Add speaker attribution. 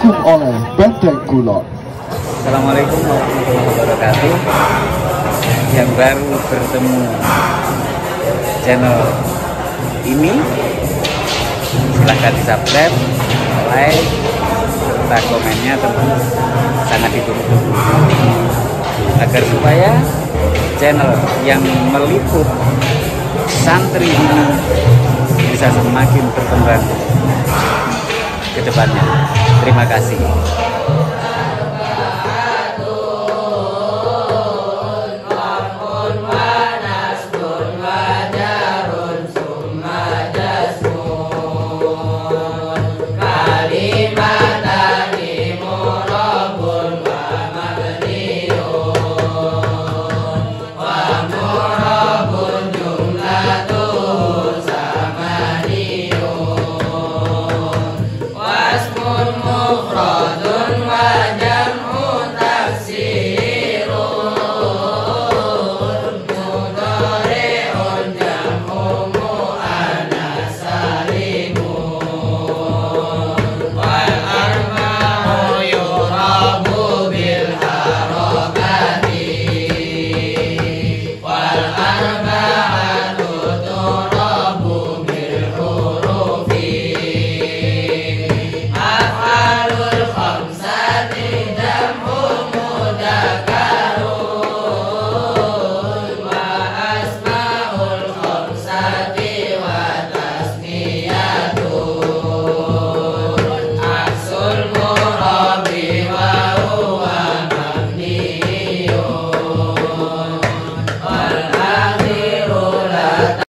Speaker 1: didukung oleh Benteng Kulon.
Speaker 2: Assalamualaikum warahmatullahi wabarakatuh. Yang baru bertemu channel ini, silahkan di subscribe, like, serta komennya tentu sangat ditunggu agar supaya channel yang meliput santri ini bisa semakin berkembang ke depannya. Terima kasih.